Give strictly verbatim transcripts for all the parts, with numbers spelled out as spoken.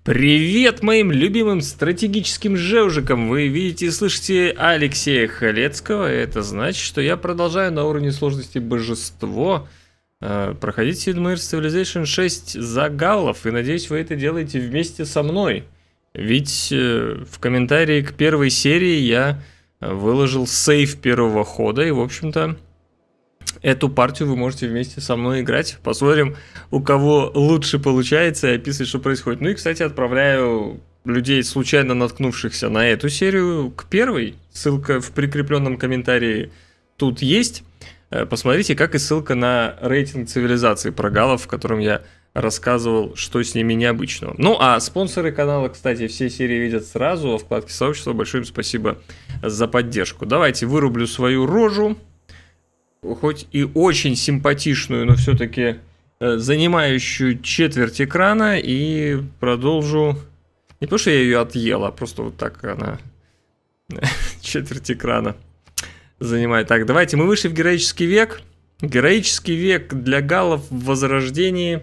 Привет моим любимым стратегическим жевжикам! Вы видите и слышите Алексея Халецкого. Это значит, что я продолжаю на уровне сложности божество э, проходить Sid Meier's Civilization шесть за галлов. И надеюсь, вы это делаете вместе со мной. Ведь э, в комментарии к первой серии я выложил сейв первого хода. И, в общем-то, эту партию вы можете вместе со мной играть. Посмотрим, у кого лучше получается, и описывать, что происходит. Ну и, кстати, отправляю людей, случайно наткнувшихся на эту серию, к первой. Ссылка в прикрепленном комментарии тут есть. Посмотрите, как и ссылка на рейтинг цивилизации про галлов, в котором я рассказывал, что с ними необычного. Ну, а спонсоры канала, кстати, все серии видят сразу во вкладке сообщества. Большое им спасибо за поддержку. Давайте вырублю свою рожу. Хоть и очень симпатичную, но все-таки э, занимающую четверть экрана, и продолжу. Не потому что я ее отъел, а просто вот так она четверть экрана занимает. Так, давайте, мы вышли в героический век. Героический век для галлов в Возрождении.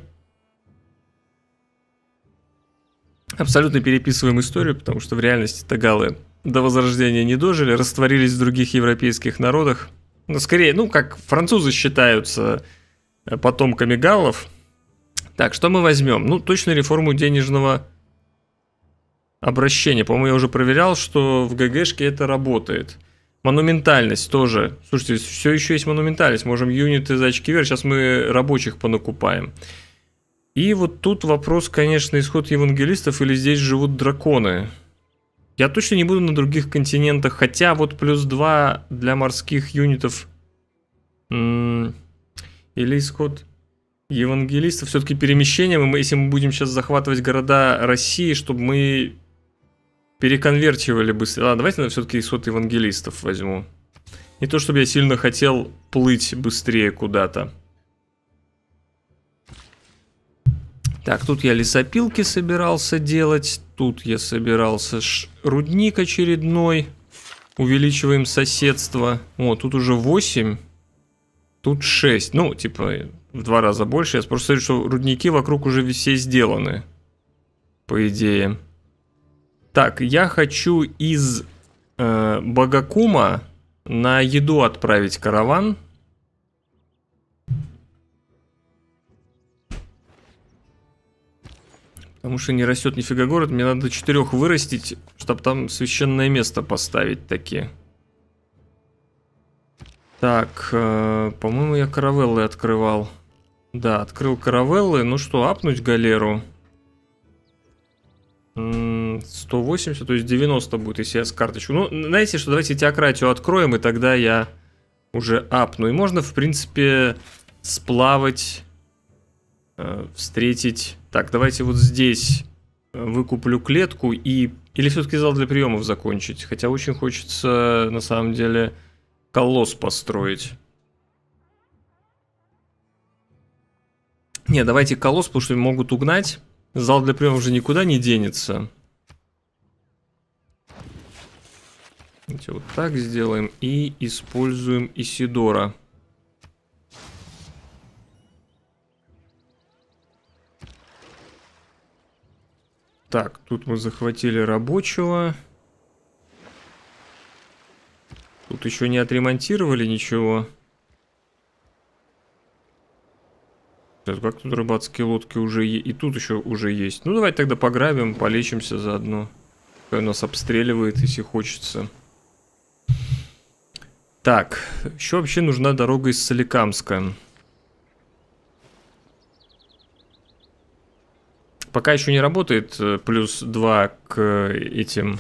Абсолютно переписываем историю, потому что в реальности-то галлы до Возрождения не дожили, растворились в других европейских народах. Ну, скорее, ну, как французы считаются потомками галлов. Так, что мы возьмем? Ну, точно реформу денежного обращения. По-моему, я уже проверял, что в ГГшке это работает. Монументальность тоже. Слушайте, все еще есть монументальность. Можем юниты за очки вверх. Сейчас мы рабочих понакупаем. И вот тут вопрос, конечно, исход евангелистов или здесь живут драконы. Я точно не буду на других континентах, хотя вот плюс два для морских юнитов м-м, или исход евангелистов. Все-таки перемещением, мы, если мы будем сейчас захватывать города России, чтобы мы переконвертировали быстрее. Ладно, давайте все-таки исход евангелистов возьму. Не то, чтобы я сильно хотел плыть быстрее куда-то. Так, тут я лесопилки собирался делать. Тут я собирался ш... рудник очередной. Увеличиваем соседство. О, тут уже восемь. Тут шесть. Ну, типа, в два раза больше. Я просто смотрю, что рудники вокруг уже все сделаны. По идее. Так, я хочу из э, Багакума на еду отправить караван. Потому что не растет нифига город. Мне надо четырех вырастить, чтобы там священное место поставить такие. Так, э, по-моему, я каравеллы открывал. Да, открыл каравеллы. Ну что, апнуть галеру? сто восемьдесят, то есть девяносто будет, если я с карточку. Ну, знаете что, давайте теократию откроем, и тогда я уже апну. И можно, в принципе, сплавать, э, встретить... Так, давайте вот здесь выкуплю клетку и... Или все-таки зал для приемов закончить. Хотя очень хочется, на самом деле, колосс построить. Не, давайте колосс, потому что могут угнать. Зал для приемов уже никуда не денется. Давайте вот так сделаем. И используем Исидора. Так, тут мы захватили рабочего. Тут еще не отремонтировали ничего. Как тут рыбацкие лодки уже есть? И тут еще уже есть. Ну, давайте тогда пограбим, полечимся заодно. Пускай нас обстреливает, если хочется. Так, еще вообще нужна дорога из Соликамска. Пока еще не работает плюс два к этим,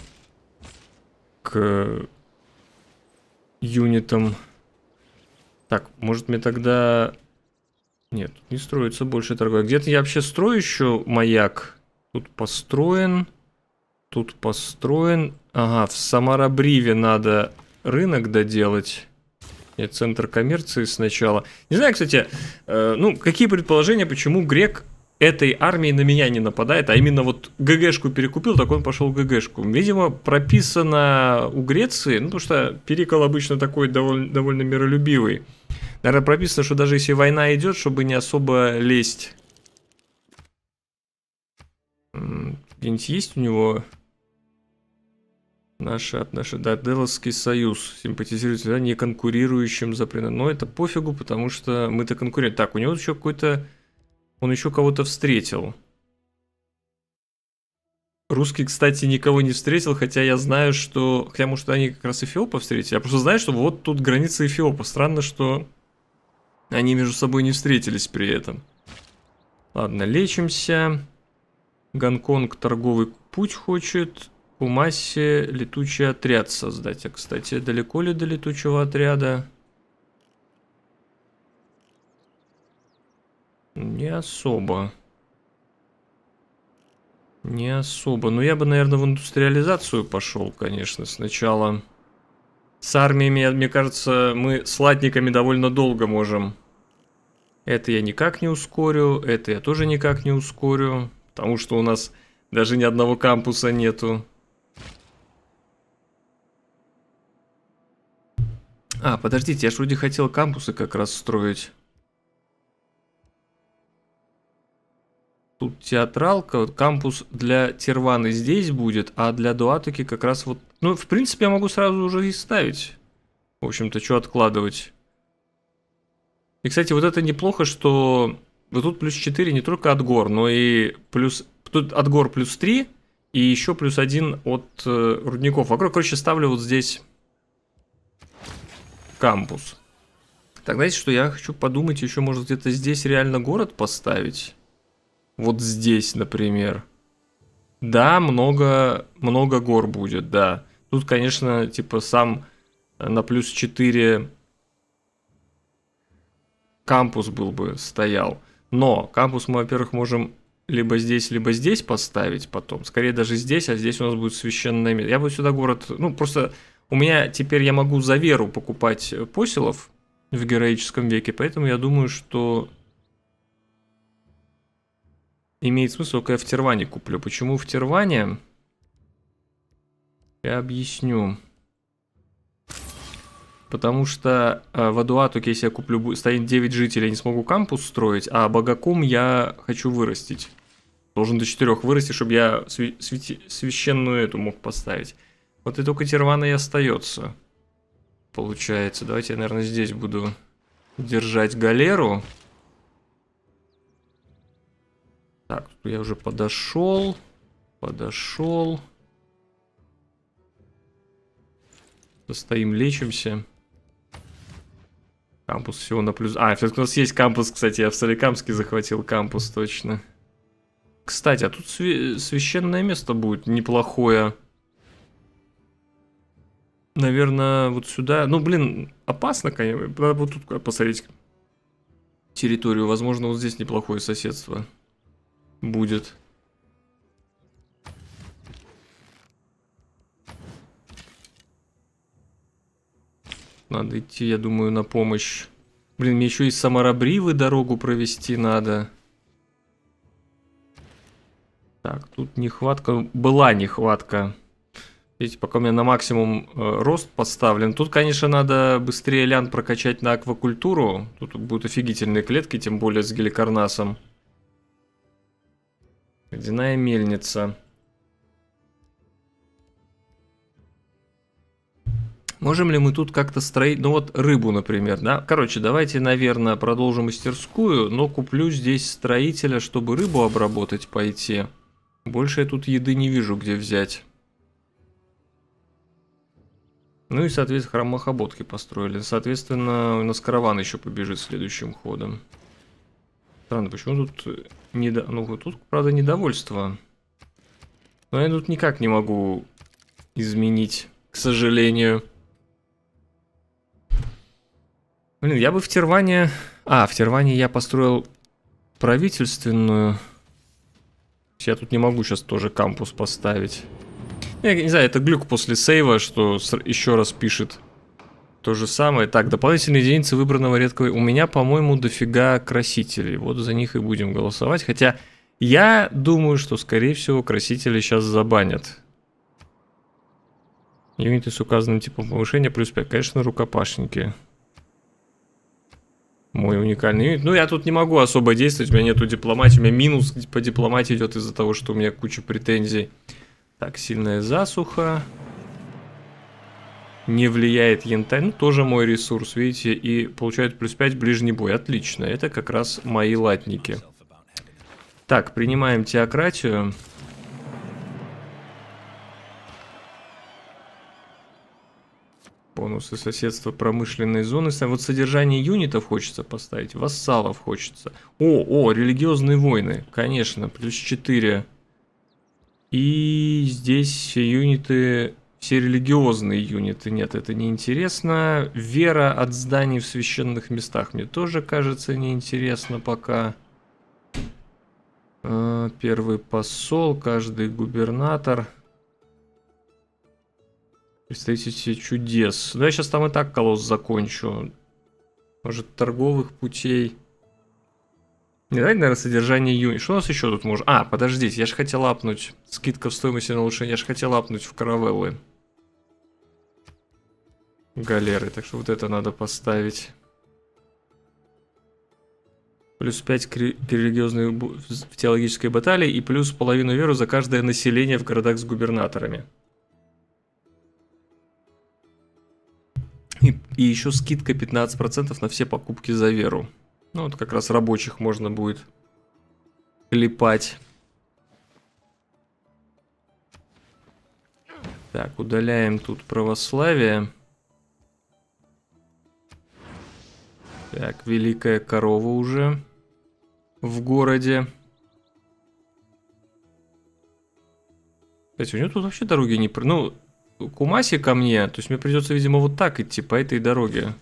к юнитам. Так, может мне тогда... Нет, тут не строится больше торговля. Где-то я вообще строю еще маяк. Тут построен. Тут построен. Ага, в Самарабриве надо рынок доделать. Нет, центр коммерции сначала. Не знаю, кстати, э, ну, какие предположения, почему грек этой армии на меня не нападает, а именно вот ГГшку перекупил, так он пошел в ГГшку. Видимо, прописано у Греции, ну, потому что Перикл обычно такой довольно, довольно миролюбивый. Наверное, прописано, что даже если война идет, чтобы не особо лезть Где-нибудь есть у него наши отношения? Да, Делосский союз симпатизирует да, не конкурирующим за принятие. Но это пофигу, потому что мы-то конкуренты. Так, у него еще какой-то... Он еще кого-то встретил. Русский, кстати, никого не встретил, хотя я знаю, что... Хотя, может, они как раз Эфиопа встретили. Я просто знаю, что вот тут граница Эфиопа. Странно, что они между собой не встретились при этом. Ладно, лечимся. Гонконг торговый путь хочет. Кумаси летучий отряд создать. А, кстати, далеко ли до летучего отряда? Не особо. Не особо. Но я бы, наверное, в индустриализацию пошел, конечно, сначала. С армиями, мне кажется, мы с латниками довольно долго можем. Это я никак не ускорю, это я тоже никак не ускорю. Потому что у нас даже ни одного кампуса нету. А, подождите, я ж вроде хотел кампусы как раз строить. Тут театралка, вот кампус для Тирваны здесь будет, а для Дуатуки как раз вот... Ну, в принципе, я могу сразу уже и ставить. В общем-то, что откладывать. И, кстати, вот это неплохо, что вот тут плюс четыре не только от гор, но и плюс... Тут от гор плюс три, и еще плюс один от э, рудников. Вокруг, короче, ставлю вот здесь кампус. Так, знаете, что я хочу подумать, еще, может, где-то здесь реально город поставить? Вот здесь, например. Да, много, много гор будет, да. Тут, конечно, типа сам на плюс четыре кампус был бы стоял. Но кампус мы, во-первых, можем либо здесь, либо здесь поставить потом. Скорее даже здесь, а здесь у нас будет священное место. Я бы сюда город... Ну, просто у меня теперь я могу за веру покупать поселов в героическом веке, поэтому я думаю, что... Имеет смысл, только я в Тирване куплю. Почему в Тирване? Я объясню. Потому что э, в Адуатуке, если я куплю, стоит девять жителей, я не смогу кампус строить, а Багакум я хочу вырастить. Должен до четырёх вырасти, чтобы я сви свети священную эту мог поставить. Вот и только Тирвана и остается. Получается. Давайте я, наверное, здесь буду держать галеру. Так, я уже подошел, подошел. Стоим, лечимся. Кампус всего на плюс... А, у нас есть кампус, кстати, я в Соликамске захватил кампус, точно. Кстати, а тут свя... священное место будет неплохое. Наверное, вот сюда... Ну, блин, опасно, конечно. Надо вот тут посмотреть территорию. Возможно, вот здесь неплохое соседство будет. Надо идти, я думаю, на помощь. Блин, мне еще из Самарабривы дорогу провести надо. Так, тут нехватка. Была нехватка. Видите, пока у меня на максимум э, рост поставлен. Тут, конечно, надо быстрее лян прокачать на аквакультуру. Тут будут офигительные клетки, тем более с геликарнасом. Водяная мельница. Можем ли мы тут как-то строить... Ну вот рыбу, например, да? Короче, давайте, наверное, продолжим мастерскую, но куплю здесь строителя, чтобы рыбу обработать пойти. Больше я тут еды не вижу, где взять. Ну и, соответственно, храм Махаботки построили. Соответственно, у нас караван еще побежит следующим ходом. Странно, почему тут... Недо... Ну, тут, правда, недовольство. Но я тут никак не могу изменить, к сожалению. Блин, я бы в Тирване... А, в Тирване я построил правительственную. Я тут не могу сейчас тоже кампус поставить. Я не знаю, это глюк после сейва, что еще раз пишет то же самое. Так, дополнительные единицы выбранного редкого... У меня, по-моему, дофига красителей. Вот за них и будем голосовать. Хотя я думаю, что, скорее всего, красители сейчас забанят. Юниты с указанным типом повышения плюс пять. Конечно, рукопашники. Мой уникальный юнит. Ну, я тут не могу особо действовать, у меня нету дипломатии. У меня минус по дипломатии идет из-за того, что у меня куча претензий. Так, сильная засуха. Не влияет янтарь. Ну, тоже мой ресурс, видите. И получают плюс пять ближний бой. Отлично. Это как раз мои латники. Так, принимаем теократию. Бонусы соседства промышленной зоны. Вот содержание юнитов хочется поставить. Вассалов хочется. О, о, религиозные войны. Конечно, плюс четыре. И здесь юниты... Все религиозные юниты. Нет, это не интересно. Вера от зданий в священных местах мне тоже кажется неинтересно пока. Первый посол, каждый губернатор. Представитель чудес. Ну, я сейчас там и так колосс закончу. Может, торговых путей. Не, давайте, наверное, содержание юнит. Что у нас еще тут может? А, подождите, я же хотел апнуть. Скидка в стоимости на улучшение. Я же хотел апнуть в каравеллы. Галеры. Так что вот это надо поставить. Плюс пять к религиозной в теологической баталии и плюс половину веру за каждое население в городах с губернаторами. И, и еще скидка пятнадцать процентов на все покупки за веру. Ну, вот как раз рабочих можно будет клепать. Так, удаляем тут православие. Так, великая корова уже в городе. Кстати, у него тут вообще дороги не... Ну, Кумаси ко мне, то есть мне придется, видимо, вот так идти по этой дороге.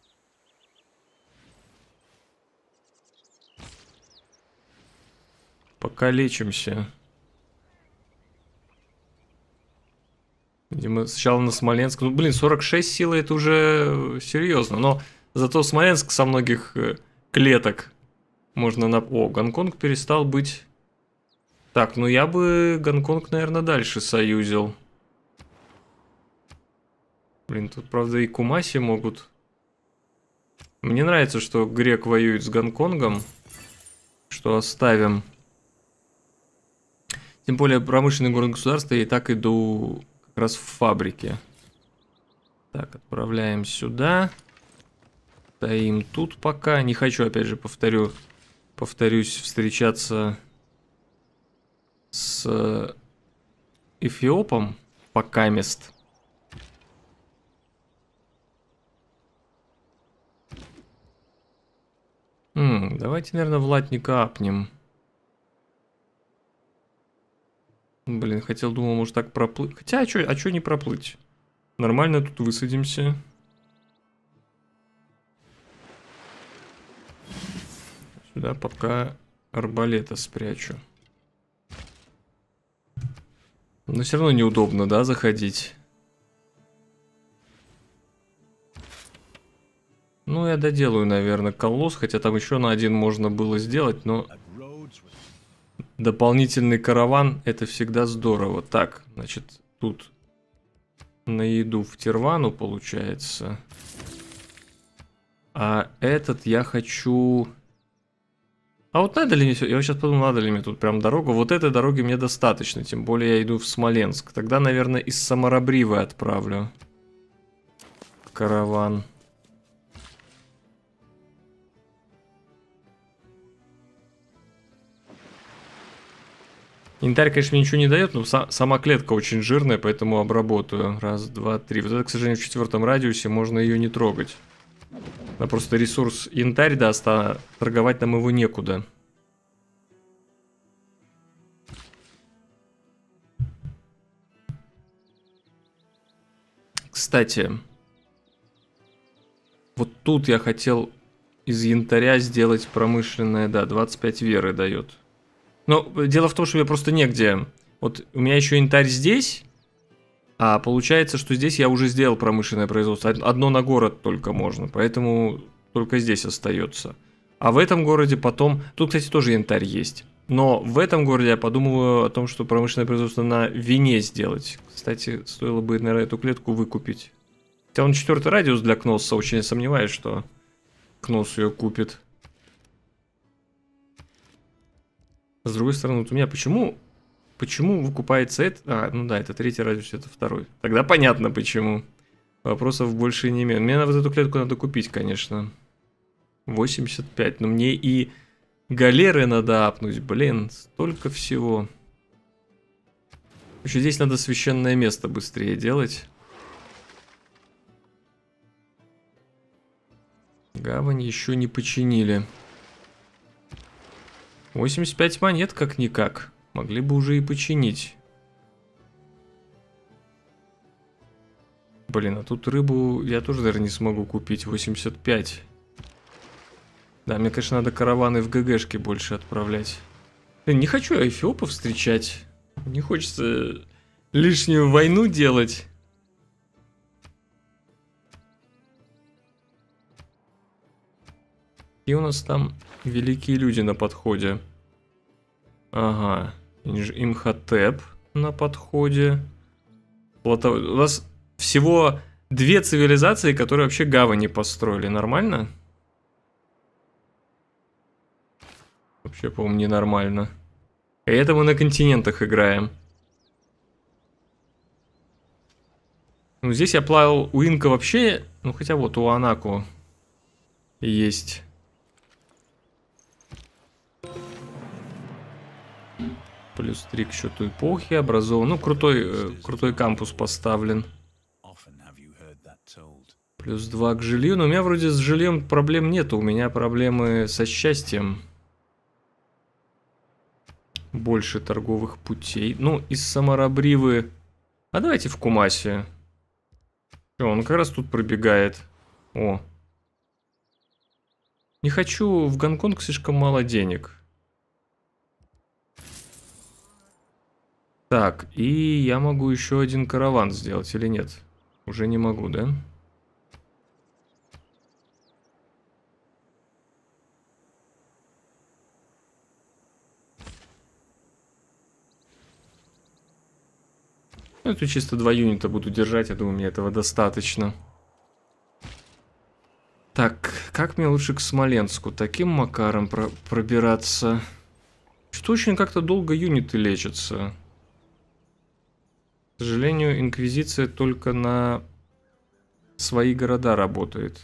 Пока лечимся. Видимо, сначала на Смоленск. Ну, блин, сорок шесть силы это уже серьезно. Но зато Смоленск со многих клеток можно на... О, Гонконг перестал быть... Так, ну я бы Гонконг, наверное, дальше союзил. Блин, тут, правда, и Кумаси могут. Мне нравится, что грек воюет с Гонконгом. Что оставим. Тем более, промышленный город государства, я и так иду как раз в фабрике. Так, отправляем сюда. Стоим тут пока. Не хочу, опять же, повторю, повторюсь, встречаться с Эфиопом пока мест. М, давайте, наверное, Влатника апнем. Блин, хотел, думал, может так проплыть. Хотя, а чё, а чё не проплыть? Нормально тут высадимся. Сюда пока арбалета спрячу. Но все равно неудобно, да, заходить. Ну, я доделаю, наверное, колосс, хотя там еще на один можно было сделать, но... Дополнительный караван, это всегда здорово. Так, значит, тут на еду в Тирвану получается. А этот я хочу... А вот надо ли мне... Я сейчас подумал, надо ли мне тут прям дорогу. Вот этой дороги мне достаточно, тем более я иду в Смоленск. Тогда, наверное, из Самарабривы отправлю караван. Янтарь, конечно, мне ничего не дает, но сама клетка очень жирная, поэтому обработаю. Раз, два, три. Вот это, к сожалению, в четвертом радиусе, можно ее не трогать. Да, просто ресурс янтарь даст, а торговать нам его некуда. Кстати, вот тут я хотел из янтаря сделать промышленное, да, двадцать пять веры дает. Но дело в том, что мне просто негде. Вот у меня еще янтарь здесь, а получается, что здесь я уже сделал промышленное производство. Одно на город только можно, поэтому только здесь остается. А в этом городе потом... Тут, кстати, тоже янтарь есть. Но в этом городе я подумываю о том, что промышленное производство на вине сделать. Кстати, стоило бы, наверное, эту клетку выкупить. Хотя он четвертый радиус для Кносса, очень сомневаюсь, что к носу ее купит. С другой стороны, вот у меня почему... Почему выкупается это? А, ну да, это третий радиус, это второй. Тогда понятно почему. Вопросов больше не имею. Мне на вот эту клетку надо купить, конечно. восемьдесят пять. Но мне и галеры надо апнуть. Блин, столько всего. Еще здесь надо священное место быстрее делать. Гавань еще не починили. восемьдесят пять монет как-никак. Могли бы уже и починить. Блин, а тут рыбу я тоже, наверное, не смогу купить. восемьдесят пять. Да, мне, конечно, надо караваны в ГГшке больше отправлять. Блин, не хочу я эфиопов встречать. Не хочется лишнюю войну делать. И у нас там великие люди на подходе. Ага. Имхотеп на подходе. Плато... У нас всего две цивилизации, которые вообще гавани построили. Нормально? Вообще, по-моему, ненормально. И это мы на континентах играем. Ну, здесь я плавал у инка вообще... Ну, хотя вот у Анаку есть... Плюс три к счету эпохи образован. Ну, крутой, э, крутой кампус поставлен. Плюс два к жилью. Но у меня вроде с жильем проблем нету. У меня проблемы со счастьем. Больше торговых путей. Ну, из Самарабривы... А давайте в Кумасе. О, он как раз тут пробегает. О. Не хочу в Гонконг, слишком мало денег. Так, и я могу еще один караван сделать или нет? Уже не могу, да? Ну, это чисто два юнита буду держать, я думаю, мне этого достаточно. Так, как мне лучше к Смоленску? Таким макаром про пробираться? Что очень как-то долго юниты лечатся. К сожалению, инквизиция только на свои города работает.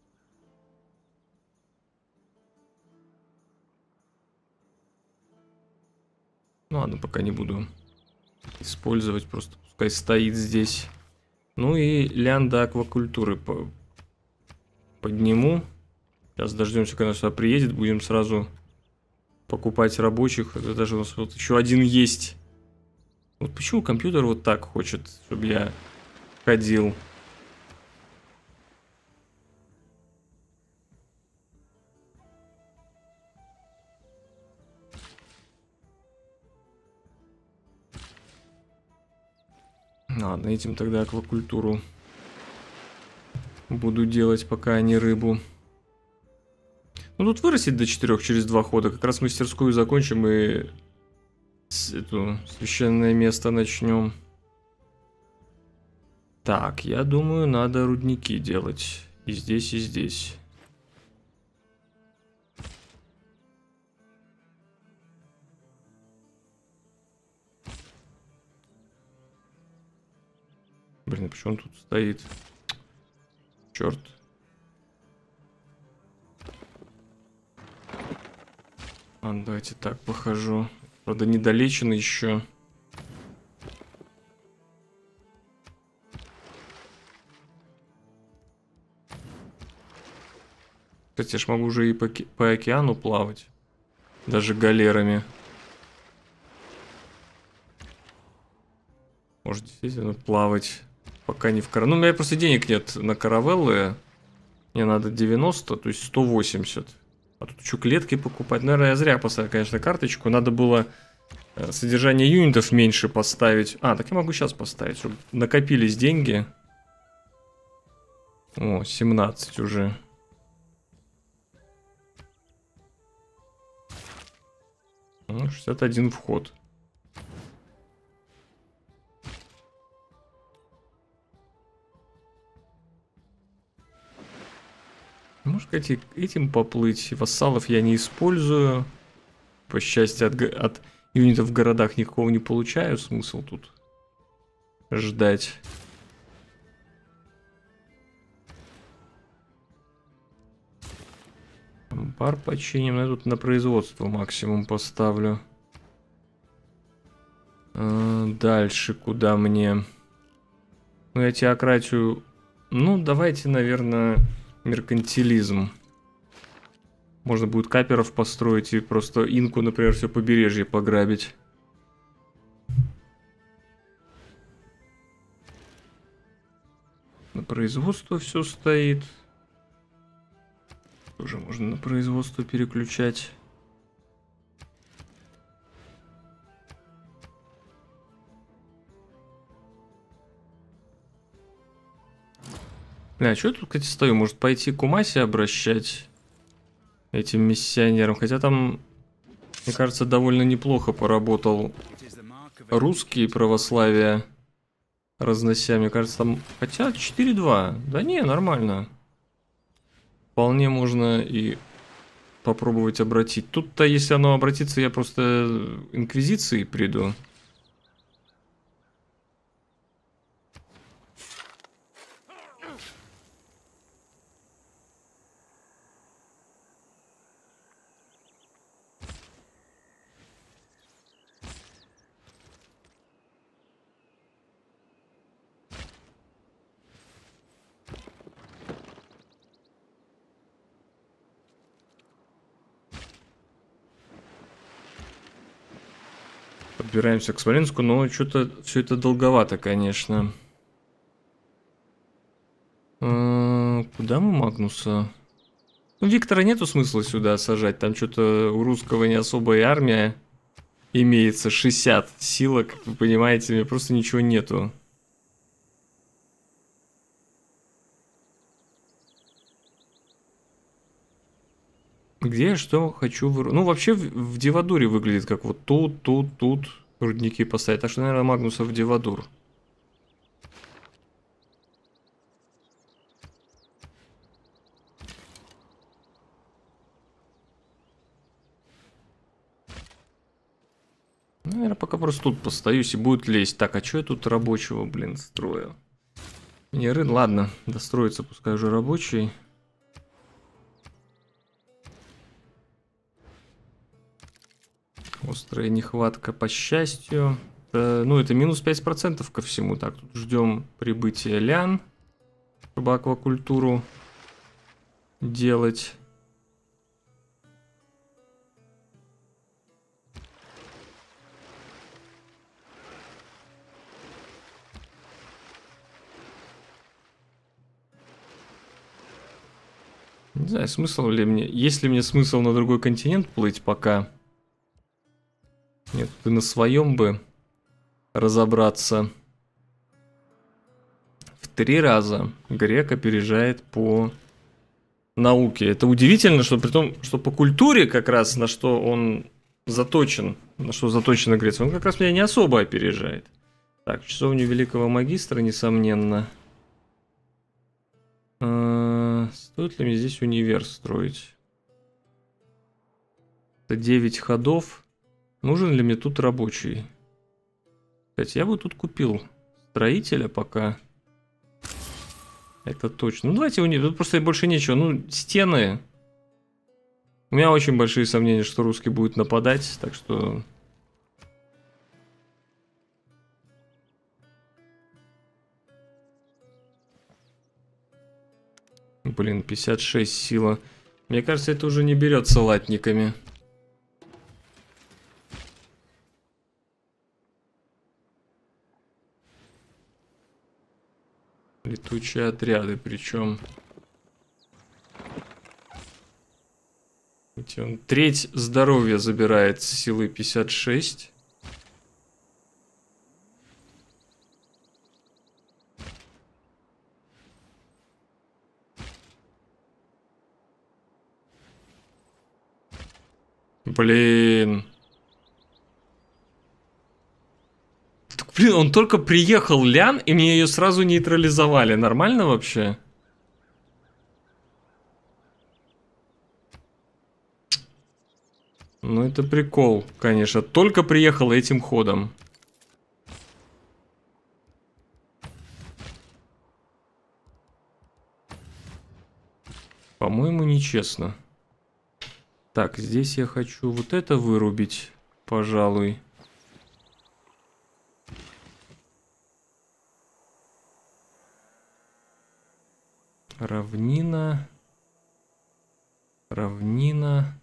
Ну ладно, пока не буду использовать, просто пускай стоит здесь. Ну и лянда аквакультуры по подниму. Сейчас дождемся, когда сюда приедет, будем сразу покупать рабочих. Это даже у нас вот еще один есть. Вот почему компьютер вот так хочет, чтобы я ходил? Ладно, этим тогда аквакультуру буду делать, пока не рыбу. Ну тут вырастет до четырёх через два хода. Как раз мастерскую закончим и это священное место начнем. Так, я думаю, надо рудники делать. И здесь, и здесь. Блин, а почему он тут стоит? Черт. А, давайте так похожу. Правда, недолечен еще. Кстати, я ж могу уже и по, по океану плавать. Даже галерами. Может, действительно плавать. Пока не в каравеллы. Ну, у меня просто денег нет на каравеллы. Мне надо девяносто, то есть сто восемьдесят. А тут еще клетки покупать. Наверное, я зря поставил, конечно, карточку. Надо было содержание юнитов меньше поставить. А, так я могу сейчас поставить, чтобы накопились деньги. О, семнадцать уже. Ну, шестьдесят один вход. может, эти, этим поплыть. Вассалов я не использую. По счастью, от, от юнитов в городах никакого не получаю. Смысл тут ждать. Пар починим. Я тут на производство максимум поставлю. А, дальше куда мне? Ну, я теократию... Ну, давайте, наверное, меркантилизм. Можно будет каперов построить и просто инку, например, все побережье пограбить. На производство все стоит. Тоже можно на производство переключать. Бля, что я тут, кстати, стою? Может пойти к Умасе обращать этим миссионерам? Хотя там, мне кажется, довольно неплохо поработал русские православия, разнося. Мне кажется, там... Хотя четыре-два. Да не, нормально. Вполне можно и попробовать обратить. Тут-то, если оно обратится, я просто инквизицией приду. Подбираемся к Смоленску, но что-то все это долговато, конечно. А, куда мы Магнуса? Ну, Виктора нету смысла сюда сажать. Там что-то у русского не особая армия имеется. шестьдесят силок, как вы понимаете, мне просто ничего нету. Где я что хочу выр... Ну, вообще в, в Девадуре выглядит как вот тут, тут, тут рудники поставить. Так что, наверное, Магнуса в Девадур. Наверное, пока просто тут постоюсь и будет лезть. Так, а что я тут рабочего, блин, строю? Не рын, ладно, достроится, пускай уже рабочий. Острая нехватка по счастью. Э, ну, это минус пять процентов ко всему. Так, тут ждем прибытия лян, чтобы аквакультуру делать. Не знаю, смысл ли мне... Есть ли мне смысл на другой континент плыть пока? Нет, ты на своем бы разобраться. В три раза грек опережает по науке. Это удивительно, что при том, что по культуре как раз на что он заточен, на что заточена Греция, он как раз меня не особо опережает. Так, часовню великого магистра, несомненно. А, стоит ли мне здесь универ строить? Это девять ходов. Нужен ли мне тут рабочий? Кстати, я бы тут купил строителя пока. Это точно. Ну, давайте универ. Тут просто больше нечего. Ну, стены. У меня очень большие сомнения, что русский будет нападать. Так что... Блин, пятьдесят шесть сила. Мне кажется, это уже не берется латниками. Летучие отряды, причем. Он треть здоровья забирает с силы пятьдесят шесть. Блин. Так, блин, он только приехал лян, и мне ее сразу нейтрализовали. Нормально вообще? Ну, это прикол, конечно. Только приехал этим ходом. По-моему, нечестно. Так, здесь я хочу вот это вырубить, пожалуй. Равнина. Равнина.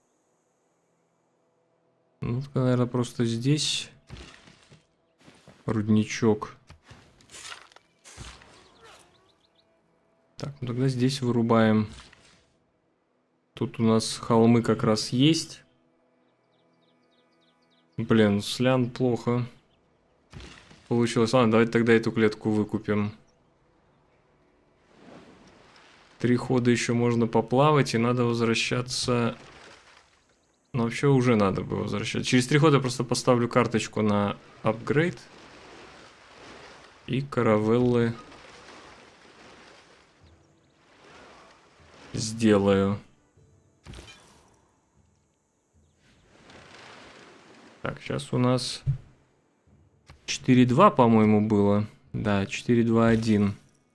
Ну, наверное, просто здесь рудничок. Так, ну тогда здесь вырубаем. Тут у нас холмы как раз есть. Блин, слян плохо получилось. Ладно, давайте тогда эту клетку выкупим. Три хода еще можно поплавать, и надо возвращаться. Ну, вообще уже надо бы возвращаться. Через три хода я просто поставлю карточку на апгрейд. И каравеллы сделаю. Так, сейчас у нас четыре два, по-моему, было. Да, четыре два один.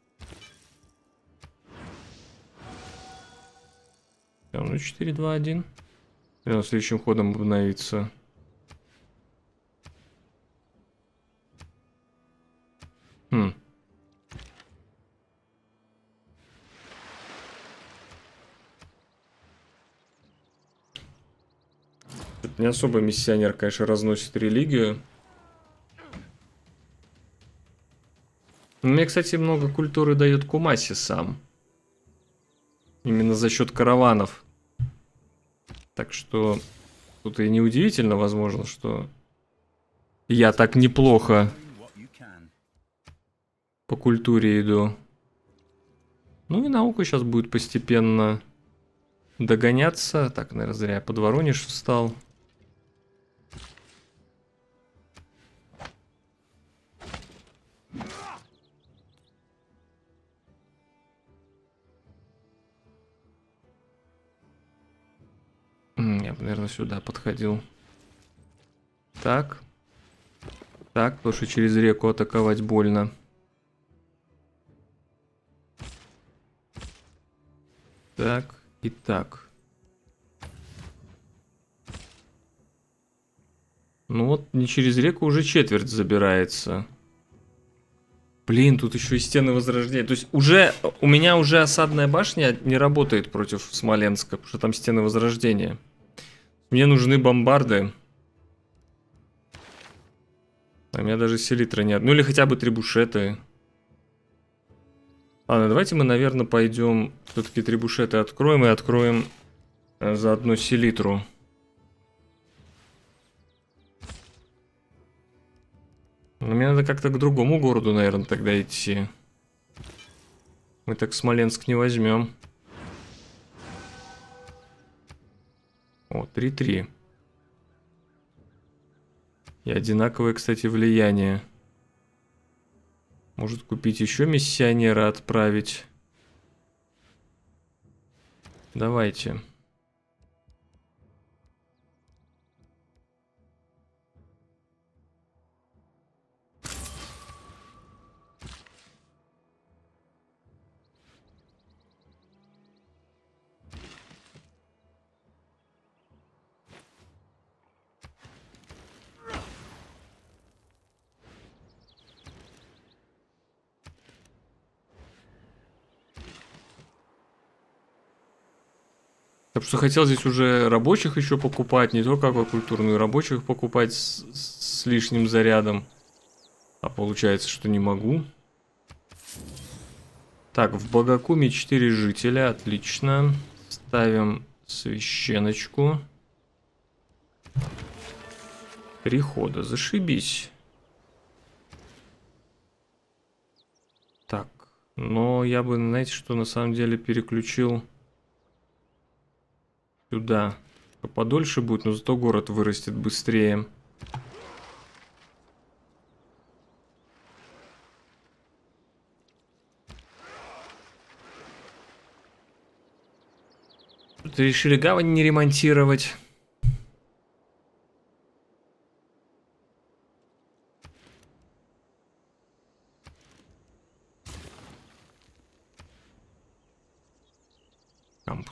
Ну, четыре два один. Прямо следующим ходом обновится. Хм. Это не особо миссионер, конечно, разносит религию. Мне, кстати, много культуры дает Кумаси сам. Именно за счет караванов. Так что тут и неудивительно, возможно, что я так неплохо по культуре иду. Ну и наука сейчас будет постепенно догоняться. Так, наверное, зря я под Воронеж встал. Я бы, наверное, сюда подходил. Так. Так, потому что через реку атаковать больно. Так, и так. Ну вот, не через реку уже четверть забирается. Блин, тут еще и стены возрождения. То есть уже у меня уже осадная башня не работает против Смоленска, потому что там стены возрождения. Мне нужны бомбарды. А у меня даже селитра нет. Ну или хотя бы трибушеты. Ладно, давайте мы, наверное, пойдем все-таки трибушеты откроем и откроем э, заодно селитру. Но мне надо как-то к другому городу, наверное, тогда идти. Мы так Смоленск не возьмем. О, три три. И одинаковое, кстати, влияние. Может купить еще миссионера, отправить. Давайте. Так что хотел здесь уже рабочих еще покупать, не только аквакультурную, рабочих покупать с, с лишним зарядом. А получается, что не могу. Так, в Багакуме четыре жителя, отлично. Ставим священочку. Три хода, зашибись. Так, но я бы, знаете, что на самом деле переключил... Сюда. Подольше будет, но зато город вырастет быстрее. Тут решили гавань не ремонтировать.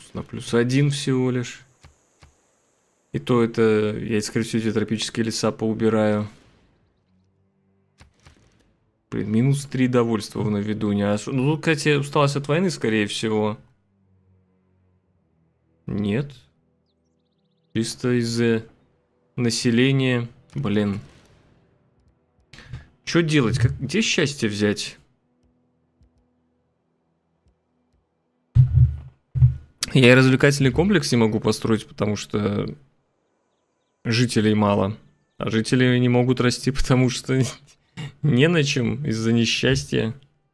На плюс один всего лишь. И то это я, скорее всего, эти тропические леса поубираю. Блин, минус три довольства в Навидуне. А, ну, тут, кстати, усталость от войны, скорее всего. Нет. Чисто из-за населения. Блин. Что делать? Как... Где счастье взять? Я и развлекательный комплекс не могу построить, потому что жителей мало. А жители не могут расти, потому что не на чем из-за несчастья.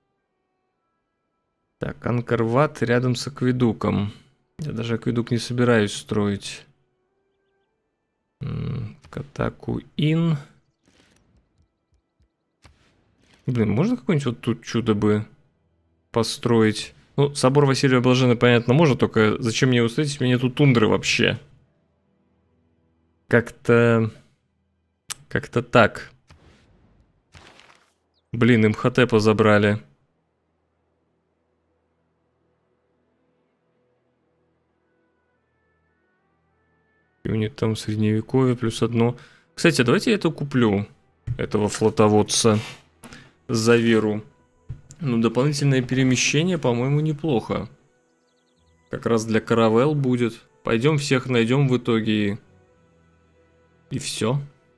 Так, Анкарват рядом с акведуком. Я даже акведук не собираюсь строить. Катаку-ин. Блин, можно какое-нибудь вот тут чудо бы построить? Ну, собор Василия Блаженного, понятно, можно, только зачем мне его строить, если у меня нету тундры вообще? Как-то... Как-то так. Блин, Имхотепа забрали. Юнит там средневековье плюс одно. Кстати, давайте я это куплю. Этого флотоводца. За веру. Ну, дополнительное перемещение, по-моему, неплохо. Как раз для каравелл будет. Пойдем всех найдем в итоге. И, и все.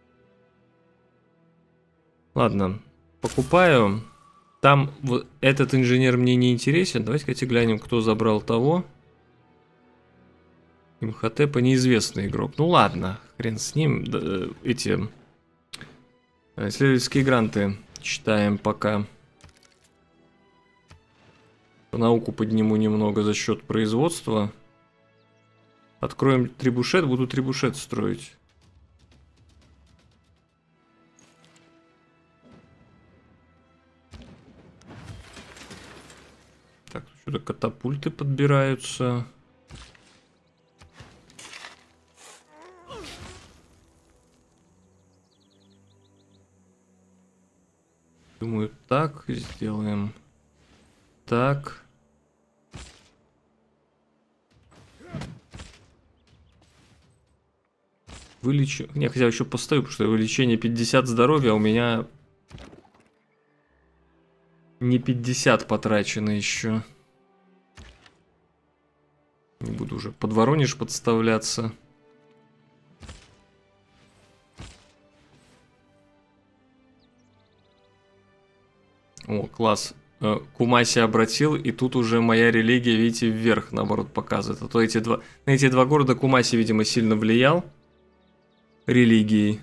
Ладно. Покупаю. Там вот этот инженер мне не интересен. Давайте, кстати, глянем, кто забрал того. Имхотепа неизвестный игрок. Ну ладно, хрен с ним. Да, эти исследовательские гранты читаем пока. Науку подниму немного за счет производства. Откроем трибушет, буду трибушет строить. Так, что-то катапульты подбираются. Думаю, так сделаем. Так. Вылечу. Не, хотя еще постою, потому что вылечение пятьдесят здоровья, а у меня не пятьдесят потрачено еще. Не буду уже под Воронеж подставляться. О, класс. Кумаси обратил, и тут уже моя религия, видите, вверх, наоборот, показывает. А то эти два, на эти два города Кумаси, видимо, сильно влиял религией.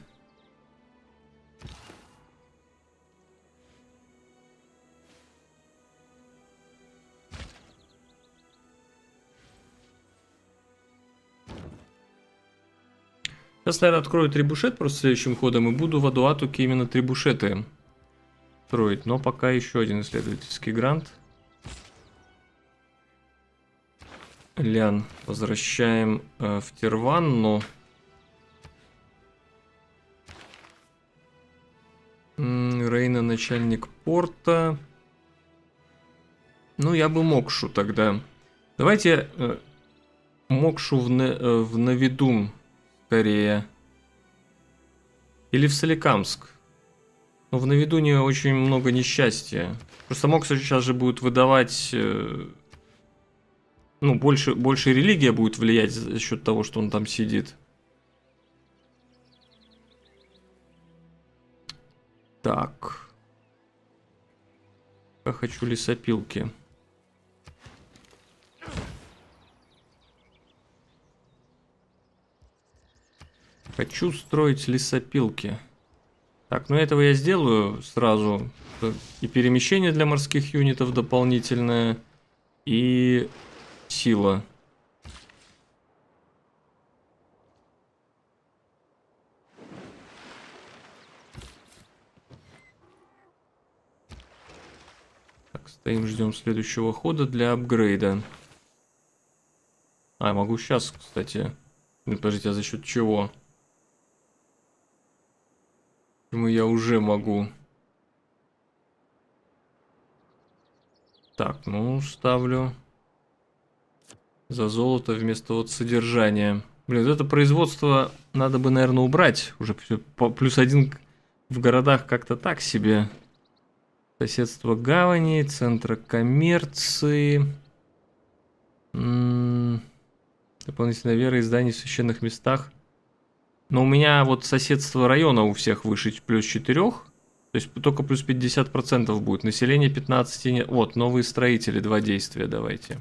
Сейчас, наверное, открою трибушет просто следующим ходом и буду в Адуатуке именно трибушеты строить. Но пока еще один исследовательский грант. Лян возвращаем э, в Терванну. Рейна начальник порта. Ну, я бы Мокшу тогда. Давайте э, Мокшу в, на, э, в Навидун скорее. Или в Соликамск. Но в Навидуне очень много несчастья. Просто Мокша сейчас же будет выдавать... Э, ну, больше, больше религия будет влиять за счет того, что он там сидит. Так. Я хочу лесопилки. Хочу строить лесопилки. Так, ну этого я сделаю сразу. И перемещение для морских юнитов дополнительное. И сила. Так, стоим, ждем следующего хода для апгрейда. А, могу сейчас, кстати. Подождите, а за счет чего? Почему я уже могу? Так, ну, ставлю. За золото вместо вот содержания. Блин, вот это производство надо бы, наверное, убрать. Уже плюс один в городах как-то так себе. Соседство гавани, центра коммерции. М-м- дополнительная вера и здания в священных местах. Но у меня вот соседство района у всех выше плюс четырех. То есть только плюс пятьдесят процентов будет. Население пятнадцать нет. Вот, новые строители, два действия давайте.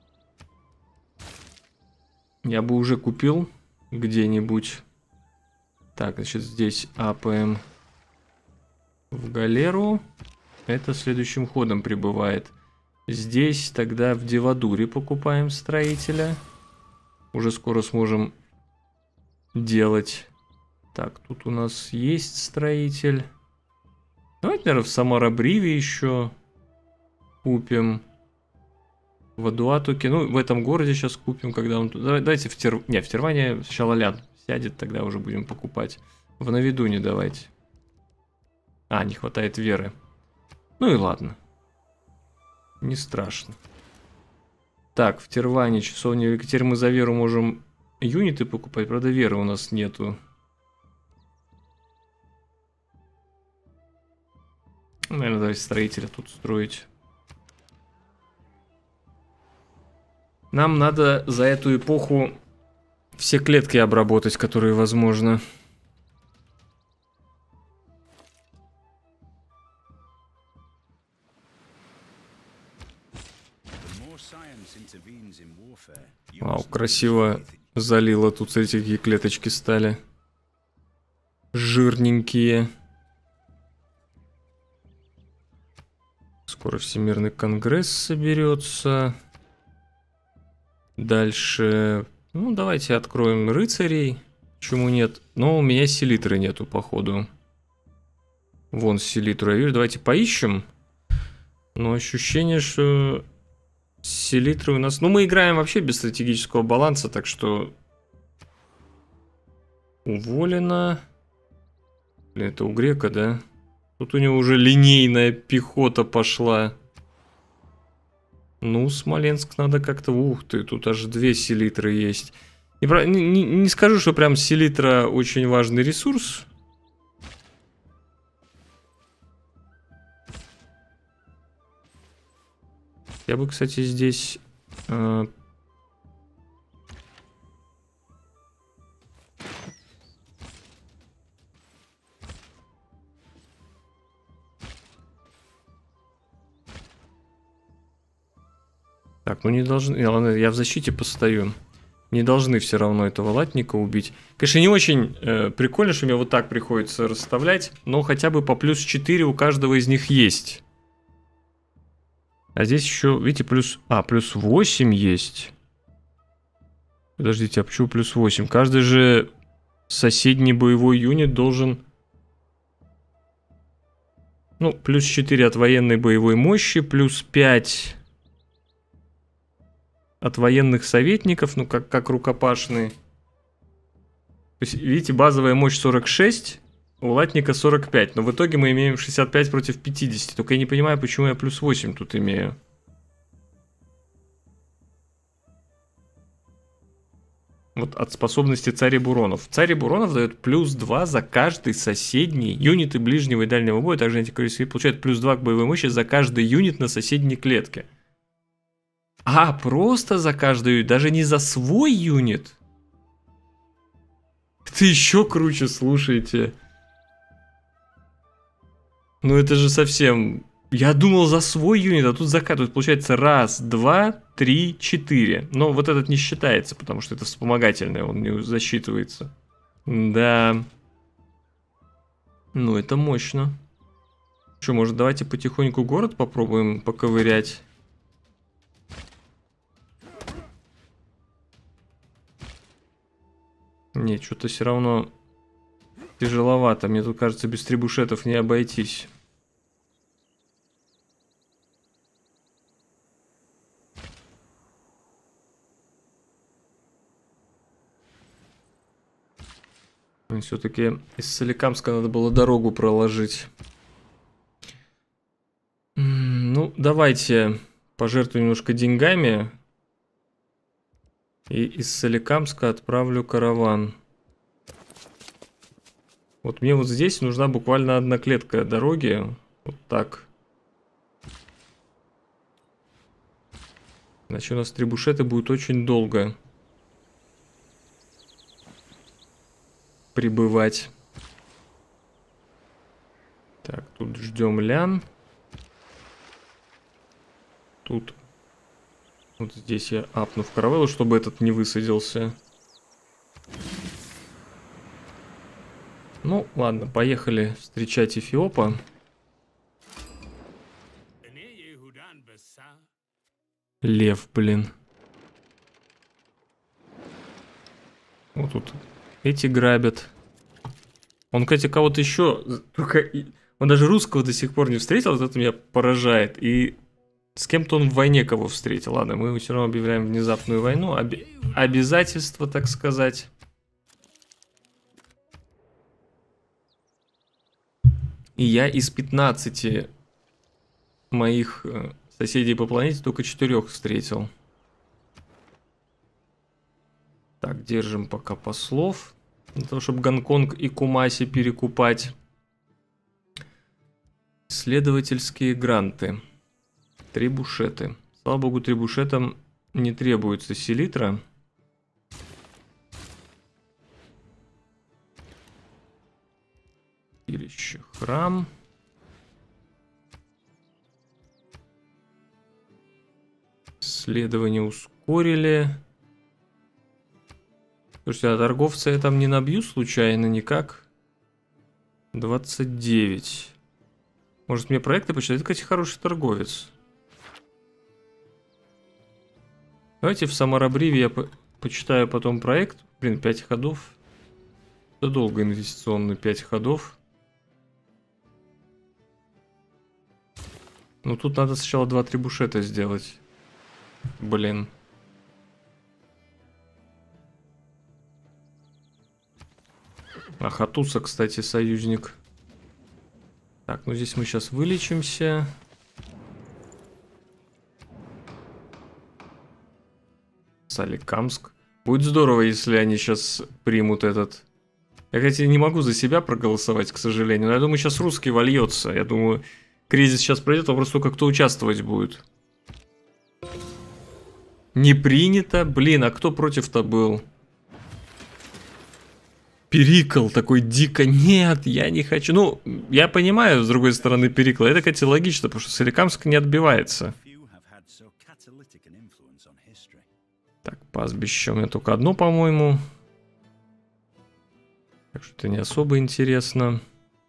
Я бы уже купил где-нибудь. Так, значит, здесь АПМ в галеру. Это следующим ходом прибывает. Здесь тогда в Девадуре покупаем строителя. Уже скоро сможем делать. Так, тут у нас есть строитель. Давайте, наверное, в Самара-Бриве еще купим. В Адуатуке. Ну, в этом городе сейчас купим, когда он... Давайте в Тер... Не, в Терване сначала Лян сядет, тогда уже будем покупать. В Навидуне давайте. А, не хватает веры. Ну и ладно. Не страшно. Так, в Терване, часовне, теперь мы за веру можем юниты покупать. Правда, веры у нас нету. Наверное, давайте строителя тут строить. Нам надо за эту эпоху все клетки обработать, которые возможно. Вау, красиво залило. Тут, смотрите, какие клеточки стали. Жирненькие. Скоро Всемирный конгресс соберется. Дальше... Ну, давайте откроем рыцарей. Почему нет? Но у меня селитры нету, походу. Вон селитру я вижу. Давайте поищем. Но ощущение, что... Селитры у нас... Ну, мы играем вообще без стратегического баланса, так что... Уволено. Блин, это у грека, да? Тут у него уже линейная пехота пошла. Ну, Смоленск надо как-то... Ух ты, тут аж две селитры есть. Не, не, не скажу, что прям селитра очень важный ресурс. Я бы, кстати, здесь... Э... Так, ну не должны... Ладно, я в защите постою. Не должны все равно этого латника убить. Конечно, не очень э, прикольно, что мне вот так приходится расставлять. Но хотя бы по плюс четыре у каждого из них есть. А здесь еще, видите, плюс... А, плюс восемь есть. Подождите, а почему плюс восемь? Каждый же соседний боевой юнит должен... Ну, плюс четыре от военной боевой мощи, плюс пять от военных советников, ну, как, как рукопашные. То есть, видите, базовая мощь сорок шесть, у латника сорок пять. Но в итоге мы имеем шестьдесят пять против пятидесяти. Только я не понимаю, почему я плюс восемь тут имею. Вот от способности царя Буронов. Царь Буронов дает плюс два за каждый соседний. Юниты ближнего и дальнего боя, также антикорейские, получают плюс два к боевой мощи за каждый юнит на соседней клетке. А, просто за каждый юнит, даже не за свой юнит. Это еще круче, слушайте. Ну это же совсем... Я думал за свой юнит, а тут за каждый. Тут получается раз, два, три, четыре. Но вот этот не считается, потому что это вспомогательное, он не засчитывается. Да. Ну это мощно. Что, может давайте потихоньку город попробуем поковырять? Не, что-то все равно тяжеловато. Мне тут кажется, без трибушетов не обойтись. Все-таки из Соликамска надо было дорогу проложить. Ну, давайте пожертвуем немножко деньгами. И из Соликамска отправлю караван. Вот мне вот здесь нужна буквально одна клетка дороги. Вот так. Иначе у нас трибушеты будет очень долго прибывать. Так, тут ждем лян. Тут вот здесь я апну в каравеллу, чтобы этот не высадился. Ну, ладно, поехали встречать Эфиопа. Лев, блин. Вот тут эти грабят. Он, кстати, кого-то еще... Только... Он даже русского до сих пор не встретил, вот это меня поражает. И с кем-то он в войне кого встретил. Ладно, мы все равно объявляем внезапную войну. Об... Обязательства, так сказать. И я из пятнадцати моих соседей по планете только четырех встретил. Так, держим пока послов. Для того, чтобы Гонконг и Кумаси перекупать. Исследовательские гранты. Трибушеты. Слава богу, трибушетам не требуется селитра. Пилище, храм. Исследования ускорили. Слушайте, а торговца я там не набью случайно никак? двадцать девять. Может мне проекты почитать? Это, кстати, хороший торговец. Давайте в Самарабриве я по почитаю потом проект. Блин, пять ходов. Это долго инвестиционный, пять ходов. Ну тут надо сначала два трибушета сделать. Блин. А Хатуса, кстати, союзник. Так, ну здесь мы сейчас вылечимся. Соликамск. Будет здорово, если они сейчас примут этот... Я, кстати, не могу за себя проголосовать, к сожалению. Но я думаю, сейчас русский вольется. Я думаю, кризис сейчас пройдет, вопрос только кто участвовать будет. Не принято? Блин, а кто против-то был? Перикл такой дико, нет, я не хочу. Ну, я понимаю, с другой стороны, Перикл. Это, кстати, логично, потому что Соликамск не отбивается. Так, пастбище у меня только одно, по-моему. Так что это не особо интересно.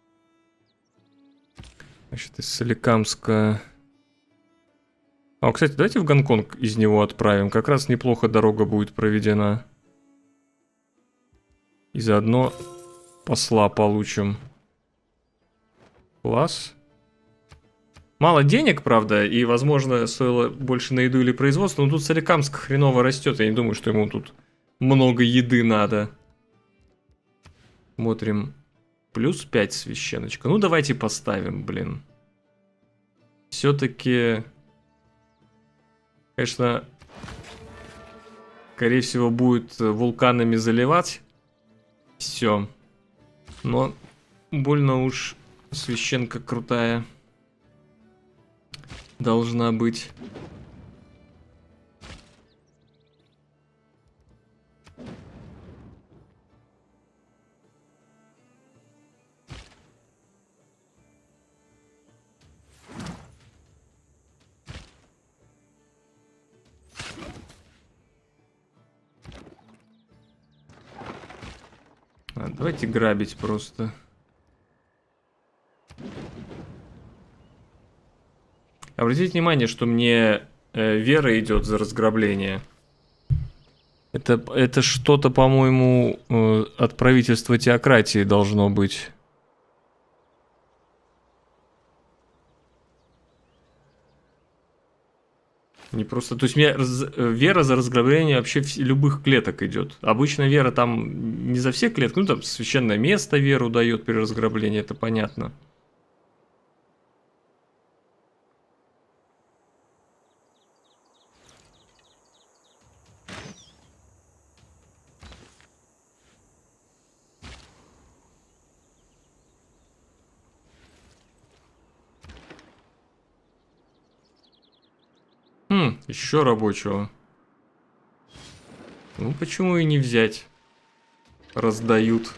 Значит, из Соликамска... А, кстати, давайте в Гонконг из него отправим. Как раз неплохо дорога будет проведена. И заодно посла получим. Класс. Мало денег, правда, и, возможно, стоило больше на еду или производство, но тут Соликамск хреново растет. Я не думаю, что ему тут много еды надо. Смотрим. Плюс пять священочка. Ну, давайте поставим, блин. Все-таки... Конечно, скорее всего, будет вулканами заливать. Все. Но больно уж священка крутая должна быть. А, давайте грабить просто. Обратите внимание, что мне э, вера идет за разграбление. Это, это что-то, по-моему, э, от правительства теократии должно быть. Не просто, то есть мне раз, вера за разграбление вообще в, любых клеток идет. Обычно вера там не за все клетки, ну там священное место веру дает при разграблении, это понятно. Хм, еще рабочего. Ну, почему и не взять? Раздают.